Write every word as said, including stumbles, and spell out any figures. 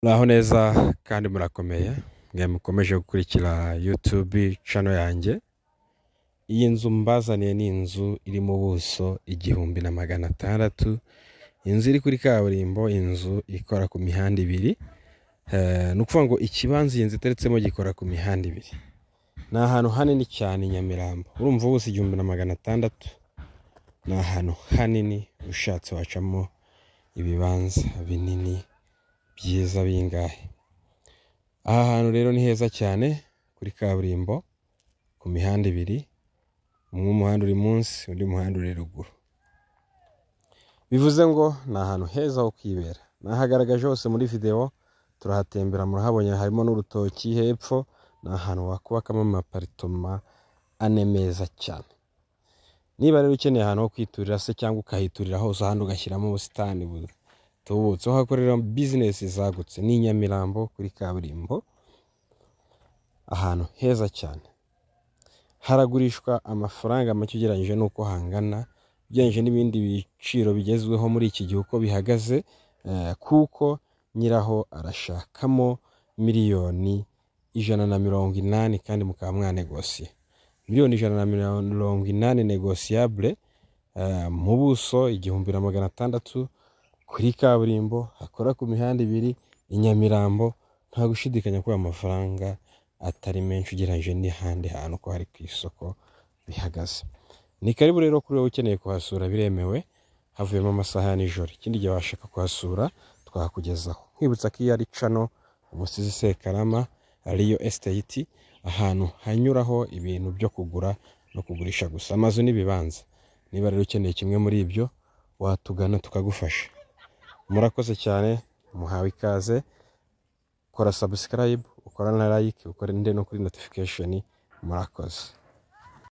Muraho neza kandi murakomeye mwe mukomeje gukurikira YouTube channel yanjye. Iyi nzu mbazaniye ni inzu iri mu buso igihumbi na magana atandatu. Inzu iri kuri kaburimbo, inzu ikora ku mihanda ibiri. Eh nukuvuga ngo ikibanza iyi nzu iteretsemo gikora ku mihanda ibiri. Ni ahantu hanini cyane Nyamirambo. Urumva ubuso igihumbi na magana atandatu. Ni ahantu hanini ushatse wacamo ibibanza binini byiza bingahe. Aha hantu rero ni heza cyane kuri kaburimbo ku mihanda ibiri. Umwe umuhanda uri munsi, undi muhanda uri ruguru. Bivuze ngo ni ahantu heza ho kwibera. Nahagaragaje hose muri video, turahatembera murahabonye, harimo n'urutoki hepfo. Ni ahantu wakubakamo amaparitoma ane meza cyane. Niba rero ukeneye ahantu ho kwiturira se cyangwa ukahiturira hose ahandi ugashyiramo ubusitani butubutse, aho hakorera business zagutse, ni Nyamirambo kuri kaburimbo, ahantu heza cyane. Haragurishwa amafaranga make ugereranyije nuko hangana, ugereranyije n'ibindi biciro bigezweho muri iki gihe uko bihagaze, eh, kuko nyiraho arashakamo miliyoni ijana na mirongo inani kandi mukaba mwanegosiye. Miliyoni ijana na mirongo inani negociable, uh, mu buso igihumbi na magana atandatu kuri kaburimbo, hakora ku mihanda ibiri i Nyamirambo. Nta gushidikanya ko amafaranga atari menshi ugereranyije n'ahandi hantu ko hari ku isoko bihagaze. Ni karibu rero kuri wowe ukeneye kuhasura, biremewe, havuyemo amasaha ya nijoro. Ikindi gihe washaka kuhasura twakugezaho. Nkwibutsa ko iyi ari channel Umusizi Sekarama Real Estate, ahantu hanyuraho ibintu byo kugura no kugurisha gusa, amazu n'ibibanza. Niba rero ukeneye kimwe muri ibyo, watugana tukagufasha. Murakoze cyane, muhawe ikaze. Kora subscribe, ukora na like, ukora ndende no kuri notification. Murakoze.